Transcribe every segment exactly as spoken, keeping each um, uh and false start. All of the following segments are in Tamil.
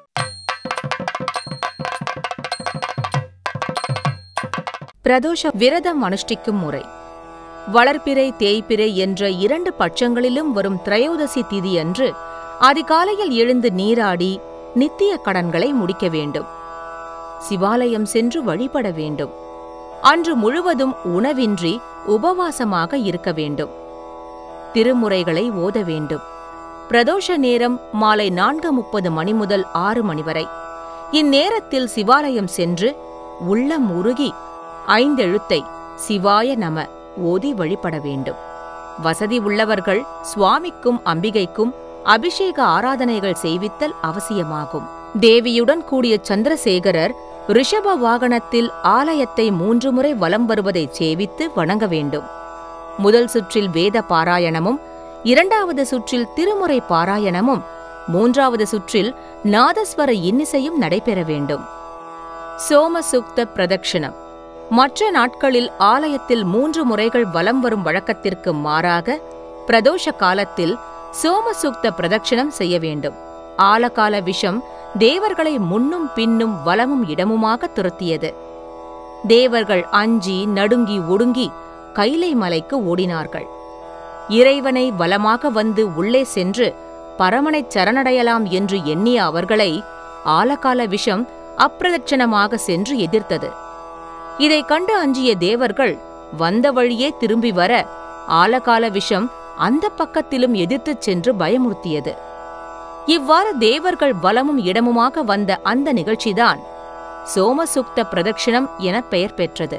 பிரதோஷ விரதம் அனுஷ்டிக்கும் முறை. வளர்பிறை தேய்பிறை என்ற இரண்டு பட்சங்களிலும் வரும் திரையோதசி திதியன்று அதிகாலையில் எழுந்து நீராடி நித்திய கடன்களை முடிக்க வேண்டும். சிவாலயம் சென்று வழிபட வேண்டும். அன்று முழுவதும் உணவின்றி உபவாசமாக இருக்க வேண்டும். திருமுறைகளை ஓத வேண்டும். பிரதோஷ நேரம் மாலை நான்கு முப்பது மணி முதல் ஆறு மணி வரை. இந்நேரத்தில் சிவாலயம் சென்று உள்ளம் உருகி ஐந்தெழுத்தை சிவாய நம ஓதி வழிபட வேண்டும். வசதி உள்ளவர்கள் சுவாமிக்கும் அம்பிகைக்கும் அபிஷேக ஆராதனைகள் செய்வித்தல் அவசியமாகும். தேவியுடன் கூடிய சந்திரசேகரர் ரிஷப வாகனத்தில் ஆலயத்தை மூன்று முறை வலம் வருவதை சேவித்து வணங்க வேண்டும். முதல் சுற்றில் வேத பாராயணமும், இரண்டாவது சுற்றில் திருமுறை பாராயணமும், மூன்றாவது சுற்றில் நாதஸ்வர இன்னிசையும் நடைபெற வேண்டும். சோமசுக்த பிரதக்ஷணம். மற்ற நாட்களில் ஆலயத்தில் மூன்று முறைகள் வலம் வரும் வழக்கத்திற்கு மாறாக பிரதோஷ காலத்தில் சோமசுக்த பிரதக்ஷணம் செய்ய வேண்டும். ஆலகால விஷம் தேவர்களை முன்னும் பின்னும் வலமும் இடமுமாக துரத்தியது. தேவர்கள் அஞ்சி நடுங்கி ஒடுங்கி கைலை மலைக்கு ஓடினார்கள். இறைவனை வலமாக வந்து உள்ளே சென்று பரமனைச் சரணடையலாம் என்று எண்ணிய அவர்களை ஆலகால விஷம் அப்பிரதட்சணமாக சென்று எதிர்த்தது. இதைக் கண்டு அஞ்சிய தேவர்கள் வந்த வழியே திரும்பி வர ஆலகால விஷம் அந்த பக்கத்திலும் எதிர்த்துச் சென்று பயமுறுத்தியது. இவ்வாறு தேவர்கள் வலமும் இடமுமாக வந்த அந்த நிகழ்ச்சிதான் சோமசுக்த பிரதக்ஷணம் என பெயர் பெற்றது.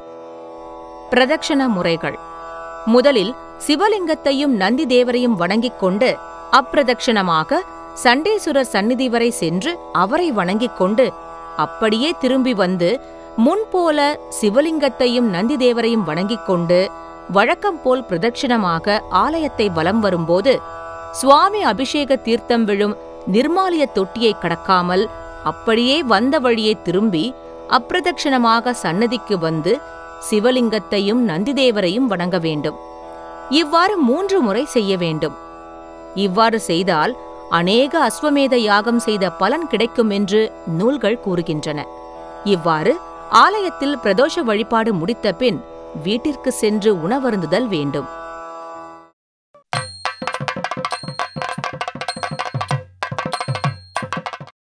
பிரதக்ஷண முறைகள். முதலில் சிவலிங்கத்தையும் நந்தி தேவரையும் வணங்கிக் கொண்டு அப்பிரதக்ஷணமாக சண்டேசுரர் சந்நிதி வரை சென்று அவரை வணங்கிக் கொண்டு அப்படியே திரும்பி வந்து முன்போல சிவலிங்கத்தையும் நந்தி தேவரையும் வணங்கிக் கொண்டு வழக்கம் போல் பிரதட்சிணமாக ஆலயத்தை வலம் வரும்போது சுவாமி அபிஷேக தீர்த்தம் விழும் நிர்மாலிய தொட்டியை கடக்காமல் அப்படியே வந்த வழியே திரும்பி அப்பிரதட்சிணமாக சன்னதிக்கு வந்து சிவலிங்கத்தையும் நந்திதேவரையும் வணங்க வேண்டும். இவ்வாறு மூன்று முறை செய்ய வேண்டும். இவ்வாறு செய்தால் அநேக அஸ்வமேத யாகம் செய்த பலன் கிடைக்கும் என்று நூல்கள் கூறுகின்றன. இவ்வாறு ஆலயத்தில் பிரதோஷ வழிபாடு முடித்த பின் வீட்டிற்கு சென்று உணவருந்துதல் வேண்டும்.